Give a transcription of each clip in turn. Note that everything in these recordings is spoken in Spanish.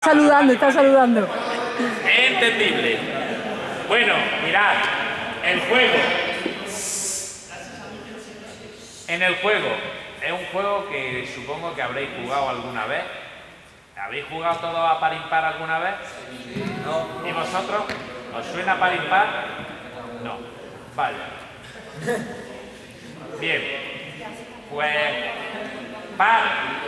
saludando, está saludando. Es entendible. Bueno, mirad, el juego. En el juego, es un juego que supongo que habréis jugado alguna vez. ¿Habéis jugado todos a par impar alguna vez? No. ¿Y vosotros? ¿Os suena par impar? No. Vale. Bien. Pues par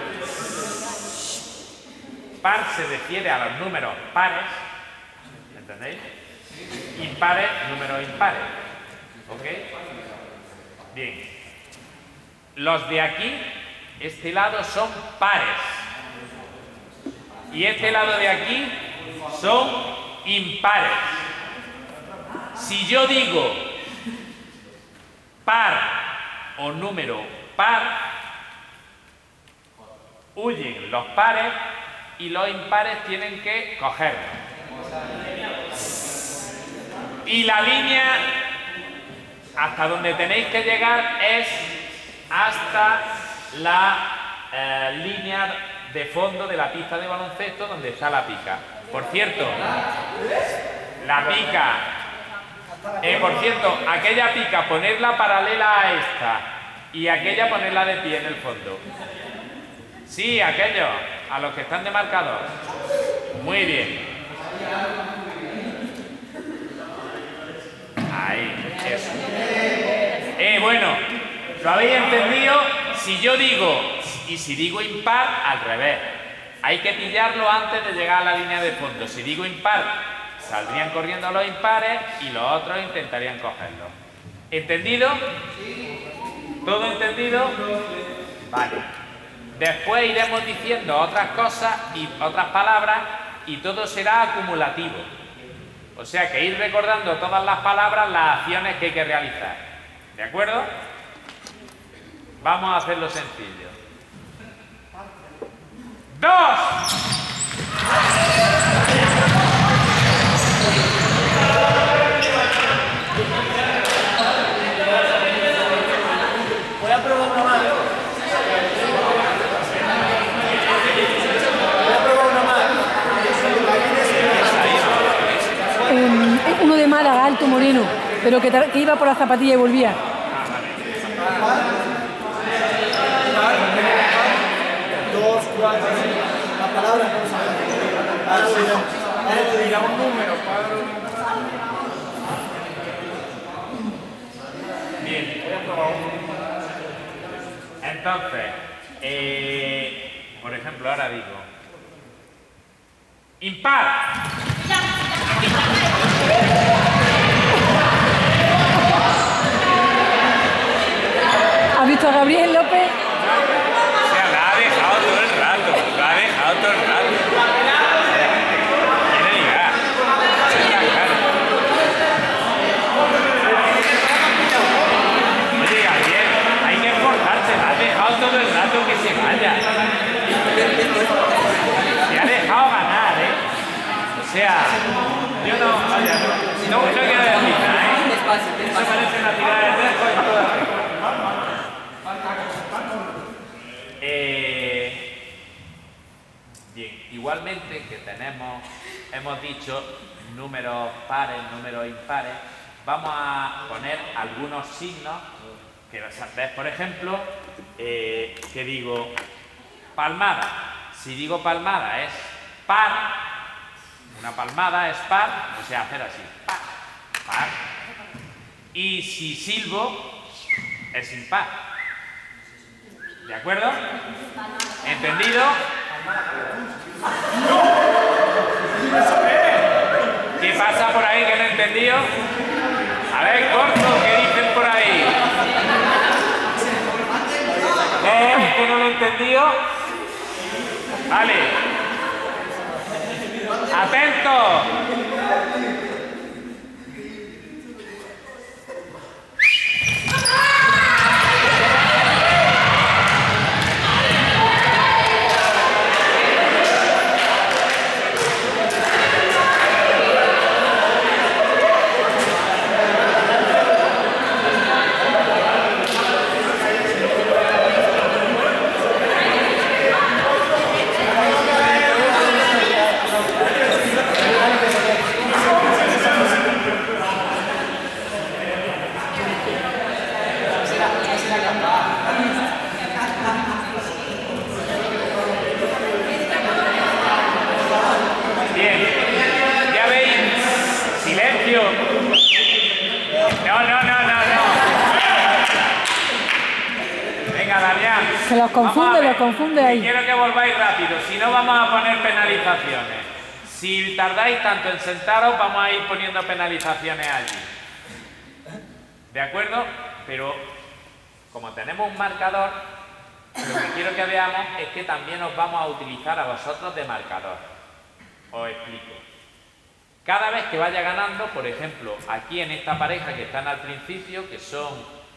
se refiere a los números pares, ¿entendéis? Impares, números impares. ¿Ok? Bien. Los de aquí, este lado, son pares. Y este lado de aquí son impares. Si yo digo par o número par, huyen los pares y los impares tienen que cogerlo. Y la línea hasta donde tenéis que llegar es hasta la línea de fondo de la pista de baloncesto donde está la pica. Por cierto, la pica, por cierto, aquella pica ponerla paralela a esta y aquella ponerla de pie en el fondo. Sí, aquellos, a los que están demarcados. Muy bien. Ahí, eso. Bueno, ¿lo habéis entendido? Si yo digo, y si digo impar, al revés. Hay que pillarlo antes de llegar a la línea de fondo. Si digo impar, saldrían corriendo los impares y los otros intentarían cogerlo. ¿Entendido? ¿Todo entendido? Vale. Después iremos diciendo otras cosas y otras palabras y todo será acumulativo. O sea que ir recordando todas las palabras, las acciones que hay que realizar. ¿De acuerdo? Vamos a hacerlo sencillo. 2. Voy a probar una más. Uno de Málaga, alto, moreno, pero que iba por la zapatilla y volvía. Dos, cuatro, la palabra no sabemos. Ahora le digamos números, padre. Bien. Entonces, por ejemplo, ahora digo impar. ¿Has visto a Gabriel López? O sea, la ha dejado todo el rato. Quiere ligar. Oye, Gabriel, hay que esforzarse. La ha dejado todo el rato que se vaya. Se ha dejado ganar, ¿eh? O sea, yo no quiero decir nada, ¿eh? Eso parece una tirada de tres con todas las reglas. Bien, igualmente que hemos dicho números pares, números impares, vamos a poner algunos signos que ves, por ejemplo, que digo palmada. Si digo palmada es par, una palmada es par, o sea, hacer así, par. Y si silbo es impar. ¿De acuerdo? ¿Entendido? ¿Qué pasa por ahí que no he entendido? A ver, corto, ¿qué dicen por ahí? ¿Que no lo he entendido? Vale. ¡Atento! Se los confunde ahí. Quiero que volváis rápido, si no vamos a poner penalizaciones. Si tardáis tanto en sentaros, vamos a ir poniendo penalizaciones allí. ¿De acuerdo? Pero como tenemos un marcador, lo que quiero que veamos es que también os vamos a utilizar a vosotros de marcador. Os explico. Cada vez que vaya ganando, por ejemplo, aquí en esta pareja que están al principio, que son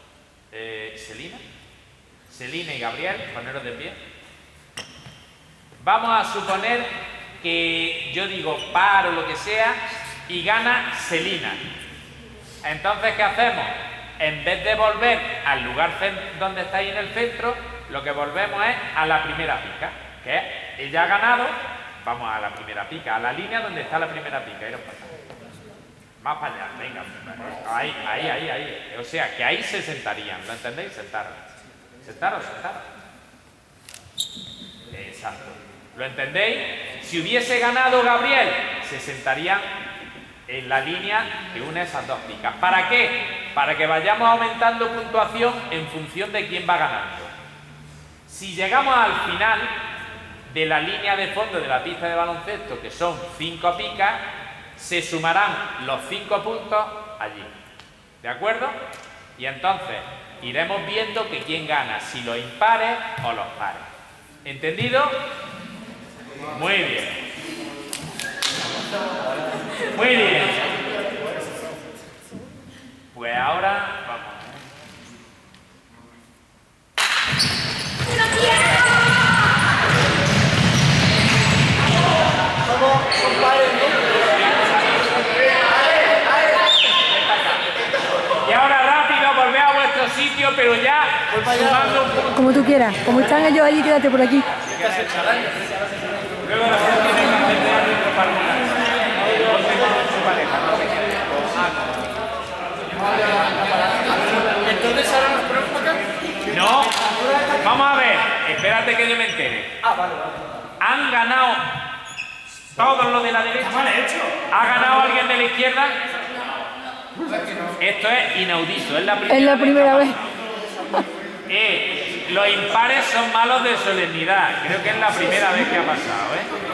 Selina y Gabriel, poneros de pie. Vamos a suponer que yo digo par o lo que sea y gana Selina. Entonces, ¿qué hacemos? En vez de volver al lugar donde estáis en el centro, lo que volvemos es a la primera pica, que es, ella ha ganado, vamos a la primera pica, a la línea donde está la primera pica. Iros para acá. Más para allá, venga. Ahí. O sea, que ahí se sentarían, ¿lo entendéis? Sentaros. Exacto. ¿Lo entendéis? Si hubiese ganado Gabriel, se sentarían en la línea que une esas dos picas. ¿Para qué? Para que vayamos aumentando puntuación en función de quién va ganando. Si llegamos al final de la línea de fondo de la pista de baloncesto, que son 5 picas, se sumarán los 5 puntos allí. ¿De acuerdo? Y entonces iremos viendo que quién gana, si los impares o los pares. ¿Entendido? Muy bien. Muy bien. Pues ahora vamos. Son pares, ¿no? Y ahora rápido, volved a vuestro sitio, pero ya sumando un punto. Como tú quieras. Como están ellos allí, quédate por aquí. Luego la gente tiene que hacer de árbitro para una. Su pareja, no se quiere. Entonces ahora nos ponemos para acá. No, vamos a ver, espérate que yo me entere. Vale. Han ganado todos los de la derecha. ¿Ha ganado alguien de la izquierda? Esto es inaudito, es la primera vez. Los impares son malos de solemnidad. Creo que es la primera vez que ha pasado,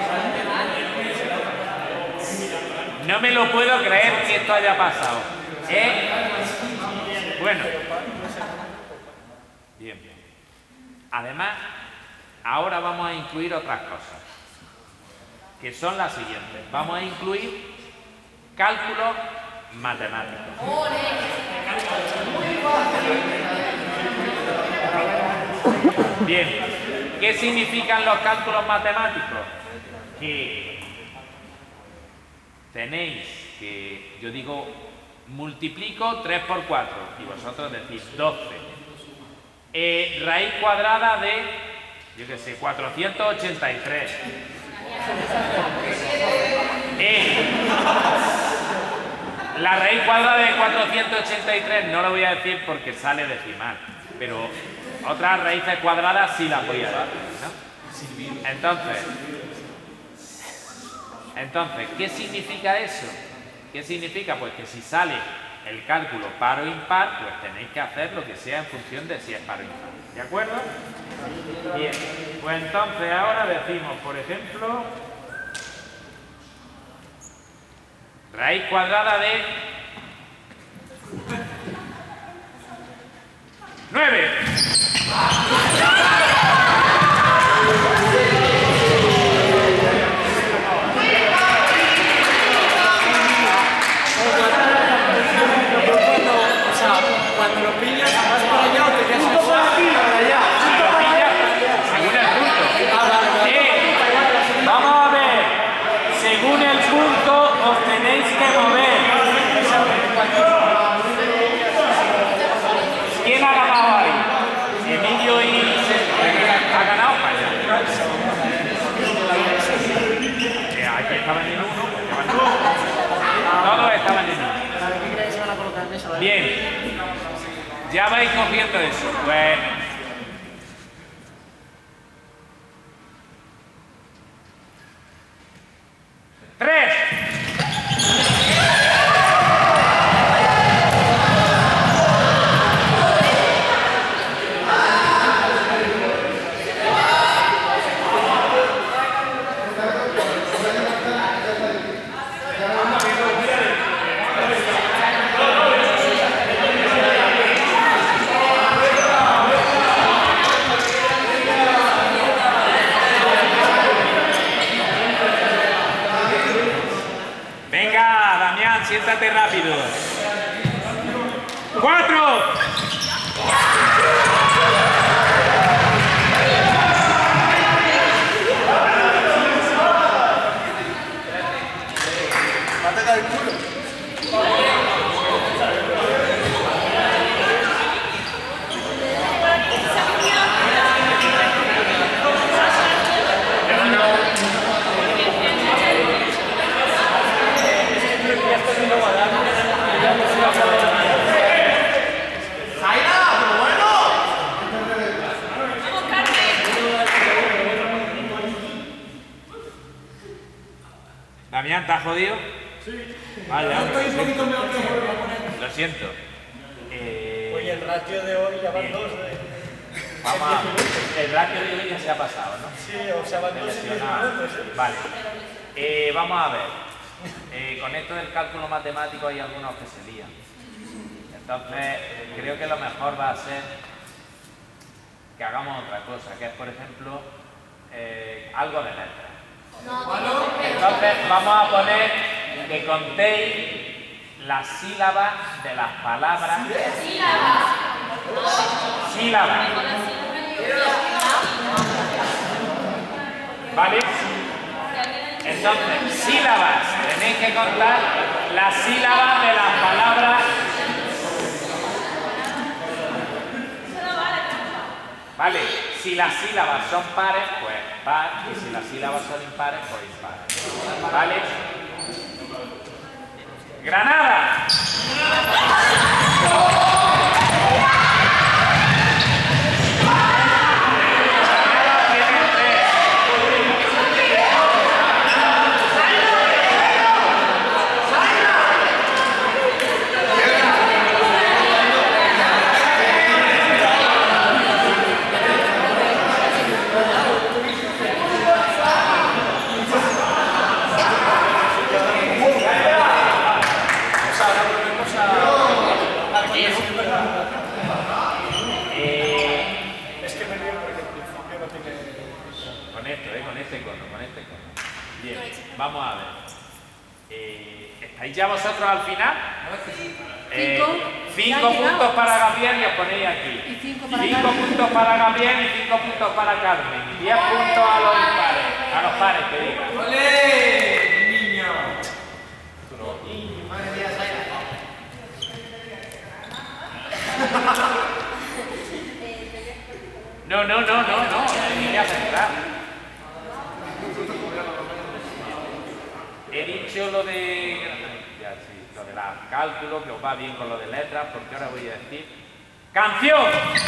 No me lo puedo creer que esto haya pasado. Bueno. Bien. Además, ahora vamos a incluir otras cosas, que son las siguientes. Vamos a incluir cálculos matemáticos. Bien, ¿qué significan los cálculos matemáticos? Que tenéis que, yo digo, multiplico 3 por 4 y vosotros decís 12. Raíz cuadrada de, yo qué sé, 483. La raíz cuadrada de 483 no lo voy a decir porque sale decimal, pero otras raíces cuadradas sí las voy a dar, ¿no? Entonces, ¿qué significa eso? ¿Qué significa? Pues que si sale el cálculo par o impar, pues tenéis que hacer lo que sea en función de si es par o impar. ¿De acuerdo? Bien, pues entonces ahora decimos, por ejemplo, raíz cuadrada de 9. Cuando lo pillas, vas para allá o te quedas para allá. Si lo pillas, según el punto. Vamos a ver. Según el punto, os tenéis que mover. ¿Quién ha ganado ahí? Emilio y... ¿Ha ganado para allá? Aquí estaban en 1. Todos estaban en 1. Bien. Ya vais cogiendo eso. Bueno. ¡3! siéntate rápido. 4. Damián, ¿te has jodido? Sí. Vale, estoy un poquito mejor que lo siento. Oye, el ratio de hoy ya van 2. Vamos a... El ratio de hoy ya se ha pasado, ¿no? Sí, o sea, van 2 y 10 minutos. Vale. Vamos a ver. Con esto del cálculo matemático hay algunos que se lían. Entonces, creo que lo mejor va a ser que hagamos otra cosa, que es, por ejemplo, algo de letras. Entonces vamos a poner que contéis las sílabas de las palabras. Sílabas. ¿Vale? Entonces, sílabas. Tenéis que contar las sílabas de las palabras. ¿Vale? Si las sílabas son pares, pues par, y si las sílabas son impares, pues impar. ¿Vale? ¡Granada! Bien, vamos a ver. ¿Estáis ya vosotros al final? 5 puntos para Gabriel y os ponéis aquí. 5 puntos para Gabriel y 5 puntos para Carmen. 10 puntos a los impares. A los pares, te digo. ¡Olé! ¡Niño! Madre mía, Zaira. No. Hay que aceptar. He dicho lo de... Ya, sí, lo de los cálculos, que os va bien con lo de letras, porque ahora voy a decir... ¡Canción!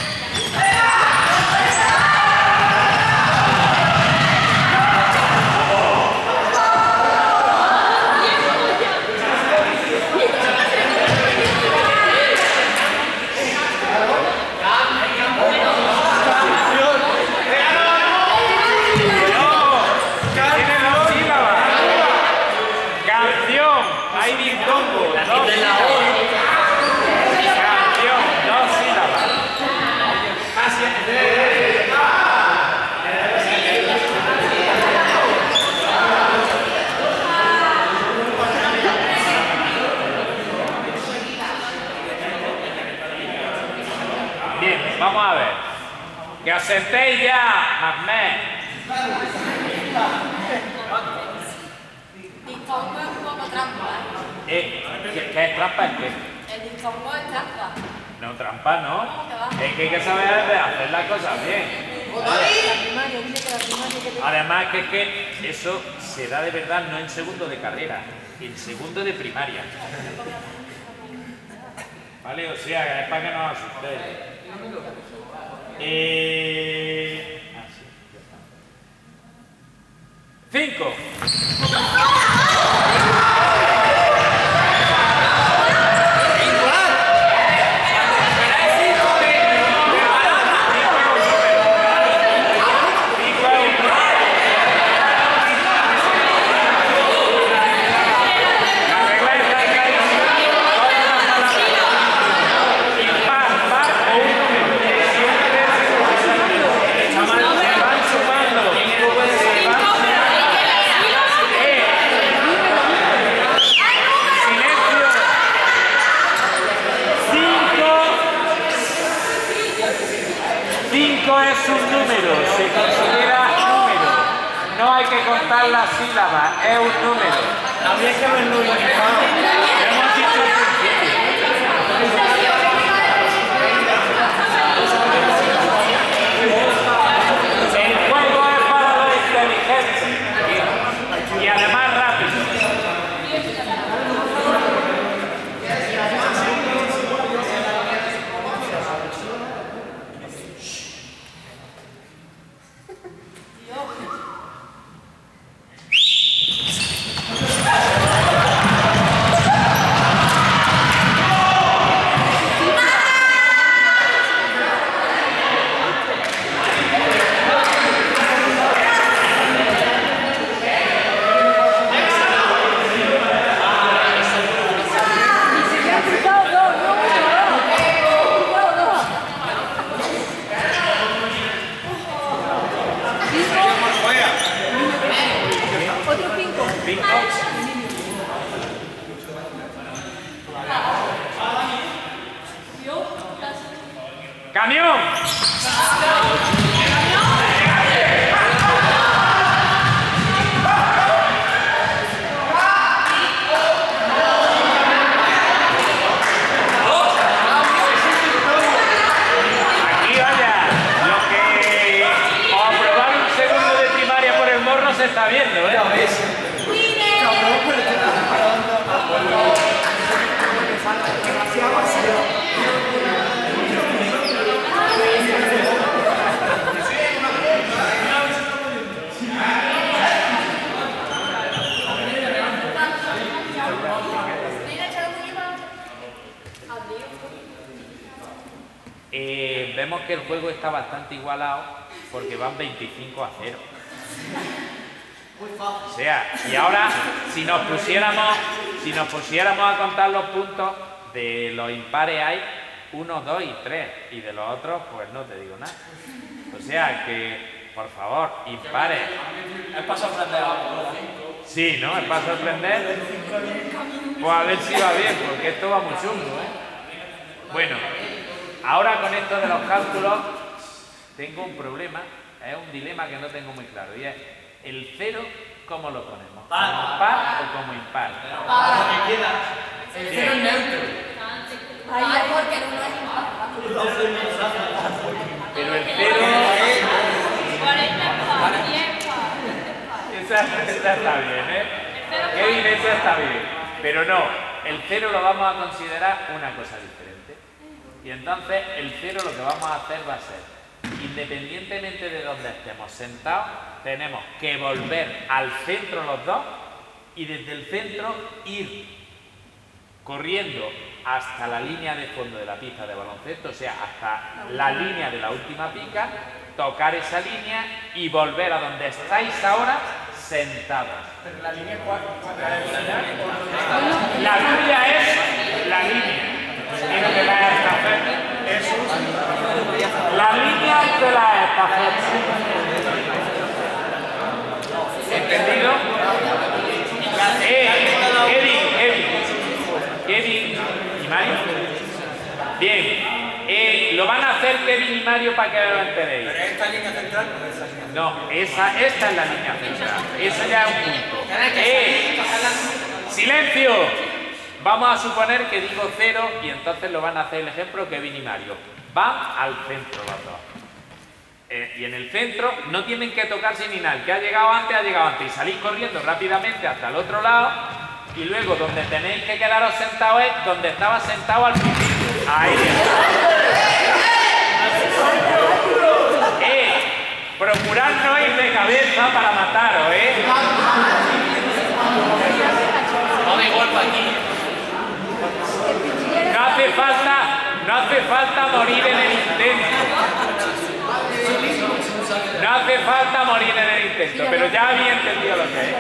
Vamos a ver. Que acertéis ya, Magné. Dispongo es un poco trampa. ¿Qué es trampa? ¿Es qué? El dispongo es trampa. No, trampa no. Es que hay que saber hacer las cosas bien. Además que es que eso se da de verdad no en segundo de carrera, en segundo de primaria. ¿Vale? O sea, es para que no os asustéis. Así, 5. que contar las sílabas, es un número. Habría que haberlo inventado. Lo hemos dicho al principio. El juego es para los inteligentes y además rápido. ¡Camión! Aquí vaya, lo que o aprobar un segundo de primaria por el morro se está viendo, ¿eh? Vemos que el juego está bastante igualado porque van 25-0. O sea, y ahora si nos pusiéramos a contar los puntos, de los impares hay 1, 2 y 3, y de los otros pues no te digo nada. O sea que, por favor, impares. Es para sorprender algo. Sí, ¿no? Es para sorprender. Pues a ver si va bien, porque esto va muy chungo, ¿eh? Bueno, ahora con esto de los cálculos tengo un problema, es un dilema que no tengo muy claro, y es el 0, ¿cómo lo ponemos? ¿Como par o como impar? El cero es neutro. Ay, porque el 1 es impar. Pero el 0... 40 es par, 10 es par. Esa está bien, ¿eh? Kevin, esa está bien. Pero no, el 0 lo vamos a considerar una cosa diferente. Y entonces el 0 lo que vamos a hacer va a ser, independientemente de donde estemos sentados, tenemos que volver al centro los dos y desde el centro ir corriendo hasta la línea de fondo de la pista de baloncesto, o sea, hasta la línea de la última pica, tocar esa línea y volver a donde estáis ahora sentados. Pero la línea 4. La tuya es la línea entre las estafetas. La línea entre las estafetas. ¿Entendido? Kevin y Mario. Bien. Lo van a hacer Kevin y Mario para que lo enteréis. ¿Pero esta línea central o esa línea? No, esta es la línea central. Esa ya es un punto. ¡Silencio! Vamos a suponer que digo 0 y entonces lo van a hacer el ejemplo Kevin y Mario. Van al centro los dos. Y en el centro no tienen que tocarse ni nada. El que ha llegado antes, y salís corriendo rápidamente hasta el otro lado y luego donde tenéis que quedaros sentados es donde estaba sentado al principio. Ahí procurad no ir de cabeza para mataros, No de golpe aquí. No hace falta morir en el intento. No hace falta morir en el intento, pero ya había entendido lo que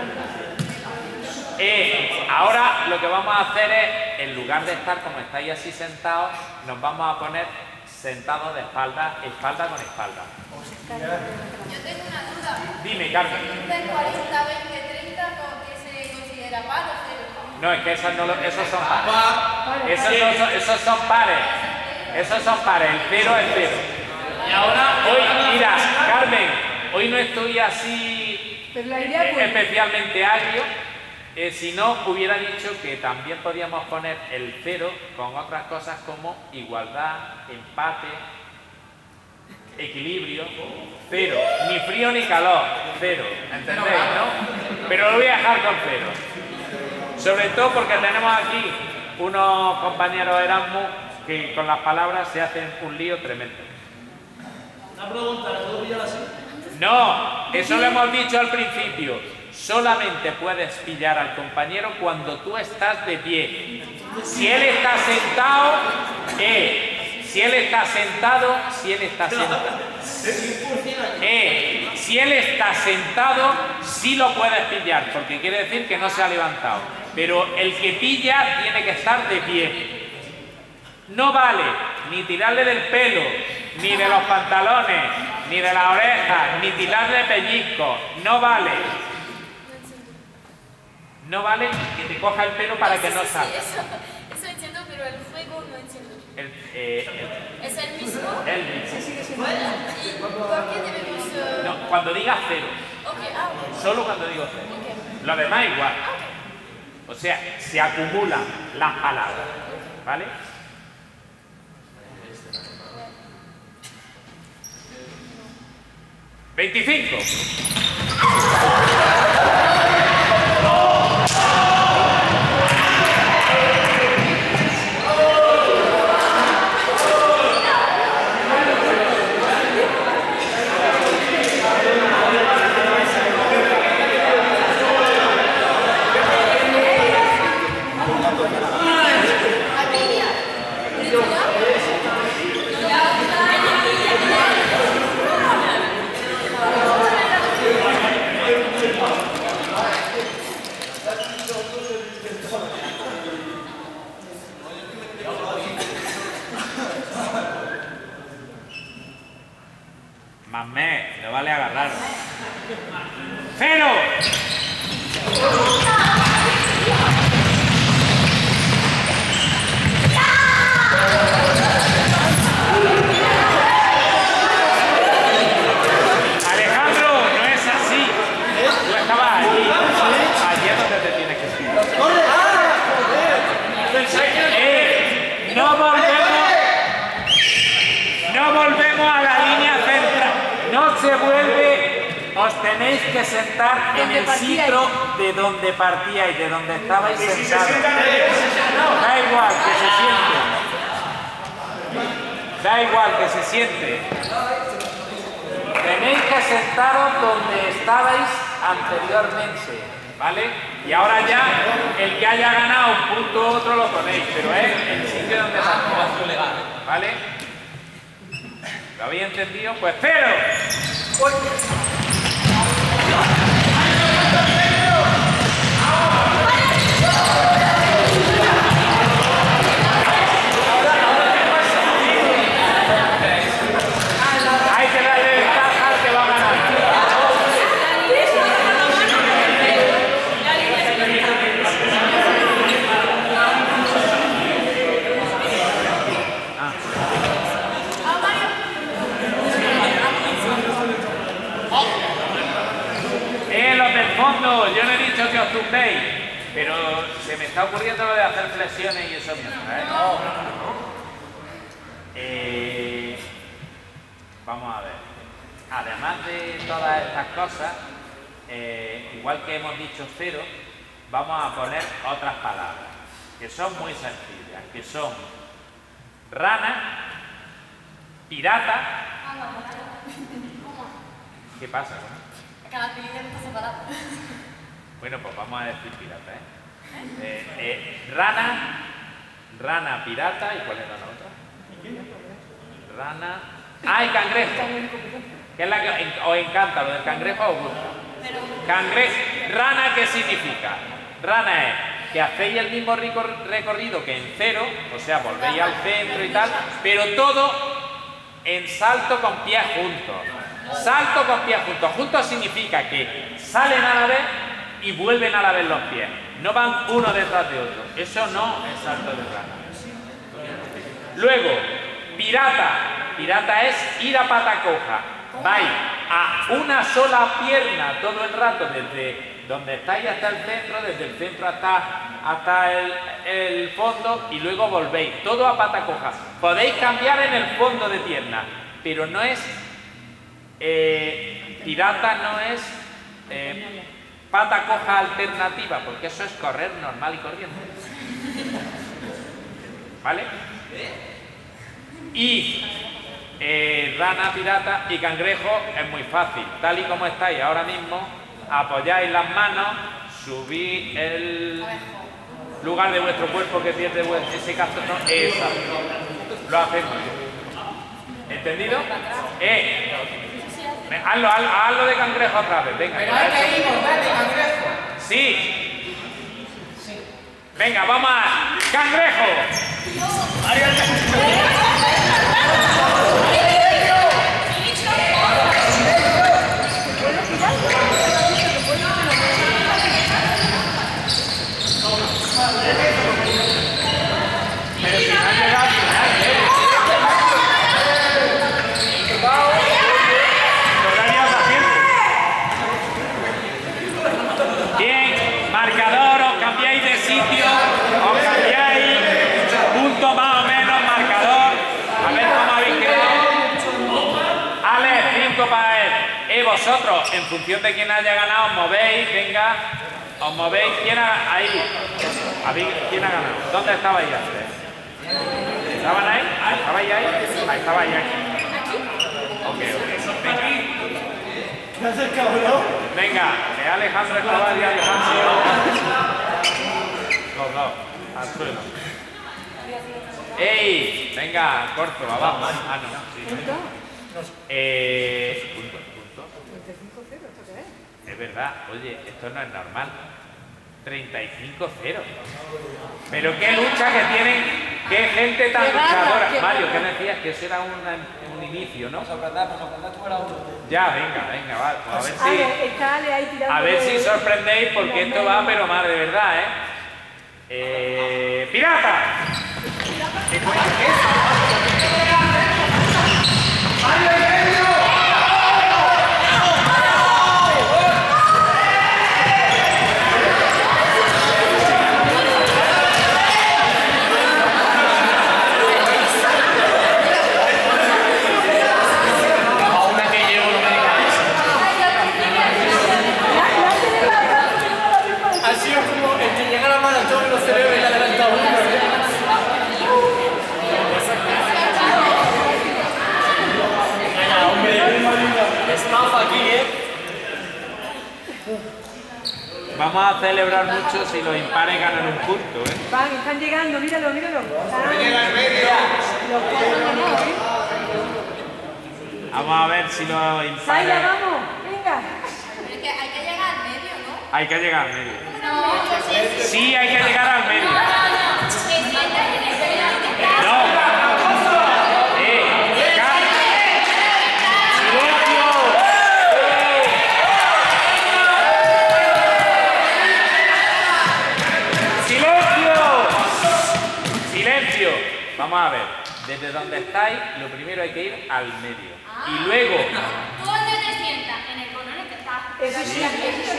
es. Ahora lo que vamos a hacer es, en lugar de estar como estáis así sentados, nos vamos a poner sentados de espalda con espalda. Yo tengo una duda. Dime, Carmen. ¿De 40, 20, 30, qué se considera par o cero? No, es que esos son pares. Esos son pares. Esos son pares. El 0 es 0. Y ahora, Hoy, mira, Carmen, hoy no estoy así Pero la idea fue... especialmente agrio. Si no, hubiera dicho que también podíamos poner el 0 con otras cosas como igualdad, empate, equilibrio, 0. Ni frío ni calor, 0. ¿Entendéis, no? Pero lo voy a dejar con 0. Sobre todo porque tenemos aquí unos compañeros Erasmus que con las palabras se hacen un lío tremendo. Una pregunta, ¿le puedo pillar así? No, eso lo hemos dicho al principio. Solamente puedes pillar al compañero cuando tú estás de pie. Si él está sentado, si él está sentado, si él está sentado, sí lo puedes pillar, porque quiere decir que no se ha levantado. Pero el que pilla tiene que estar de pie. No vale ni tirarle del pelo, ni de los pantalones, ni de las orejas, ni tirarle pellizco. No vale. No vale que te coja el pelo para que no salga. Eso entiendo, pero el juego no entiendo. ¿Es el mismo? El mismo. ¿Y por qué debemos...? No, cuando digas 0. Ok, Solo cuando digo 0. Lo demás igual. O sea, se acumulan las palabras. ¿Vale? ¡25! Mamé, no vale agarrar. ¡Cero! Alejandro, no es así. Tú estabas allí. Allí es donde te tienes que subir. No volvemos a la línea central. No se vuelve. Os tenéis que sentar en el sitio de donde partíais, de donde estabais sentados. Da igual que se siente. Da igual que se siente. Tenéis que sentaros donde estabais anteriormente, ¿vale? Y ahora ya, el que haya ganado un punto u otro lo ponéis, pero es el sitio donde partíais, ¿vale? ¿Lo habéis entendido? Pues 0. Hay que darle ventaja al que va a ganar. Los del fondo, yo no he dicho que os tumbéis, pero se me está ocurriendo lo de hacer flexiones y eso mientras, vamos a ver. Además de todas estas cosas, igual que hemos dicho 0, vamos a poner otras palabras que son muy sencillas, que son rana, pirata. ¿Qué pasa? Cada película está separada. Bueno, pues vamos a decir pirata, rana, pirata, ¿y cuál era la otra? Rana... ¡Ah, y cangrejo! Que es la que os encanta, lo del cangrejo os gusta. Cangrejo, rana, ¿qué significa? Rana es que hacéis el mismo recorrido que en 0, o sea, volvéis al centro y tal, pero todo en salto con pies juntos. Salto con pies juntos. Juntos significa que salen a la vez y vuelven a la vez los pies. No van uno detrás de otro. Eso no es salto de rana. Luego, pirata. Pirata es ir a pata coja. Vais a una sola pierna todo el rato, desde donde estáis hasta el centro, desde el centro hasta el fondo, y luego volvéis, todo a pata coja. Podéis cambiar en el fondo de pierna, pero no es pirata, no es pata coja alternativa, porque eso es correr normal y corriente. ¿Vale? Y rana, pirata y cangrejo es muy fácil. Tal y como estáis ahora mismo, apoyáis las manos, subís el lugar de vuestro cuerpo que pierde ese caso. No, exacto. Lo hacemos. ¿Entendido? Hazlo de cangrejo otra vez. Venga. Pero hay que ir con de cangrejo. Sí. Venga, vamos a cangrejo. Pero si no has llegado al final, lo darías haciendo. Bien, marcador, os cambiáis de sitio, os cambiáis, punto más o menos, marcador. A ver cómo habéis quedado. Ale, 5 para él. Vosotros, en función de quién haya ganado, os movéis, venga. Os movéis. ¿Quién ha, ahí? ¿Quién ha ganado? ¿Dónde estabais antes? ¿Estaban ahí? ¿Estabais ahí? Ahí estabais aquí. Ok. Venga. ¿Qué haces, cabrón? Venga, Alejandro Escobar y Alejandro. Los dos, al suelo. ¡Ey! Venga, corto, abajo. Ah, no. Sí. Punto. Es verdad, oye, esto no es normal. 35-0. Pero qué lucha que tienen, qué gente tan luchadora. Mario, ¿qué me decías? Que eso era un inicio, ¿no? Ya, venga, va. Pues a ver si sorprendéis, porque esto va, pero mal, de verdad, ¿eh? ¡Pirata! ¿Qué coño es eso? Vamos a celebrar mucho si los impares ganan un punto, ¿eh? Están llegando, míralo. Vamos a ver si los impares... Saila, vamos, venga. Pero es que hay que llegar al medio, ¿no? Hay que llegar al medio. No, Sí, hay que llegar al medio. No. Vamos a ver, desde donde estáis, lo primero hay que ir al medio. Y luego... ¿Tú dónde te sientas? En el cono en el que estás. Eso sí.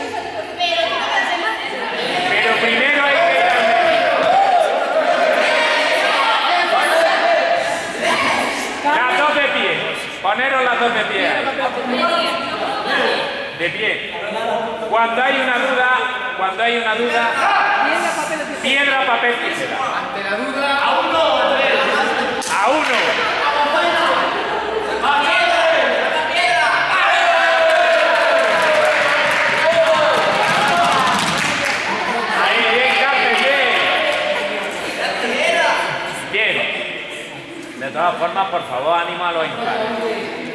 Pero primero hay que ir al medio. Las dos de pie. Poneros las dos de pie ahí. De pie. Cuando hay una duda, piedra, papel, tijera. Ante la duda, a uno o tres. A uno. Ahí, bien, Carmen, bien. Bien. De todas formas, por favor, ánimo a los impares.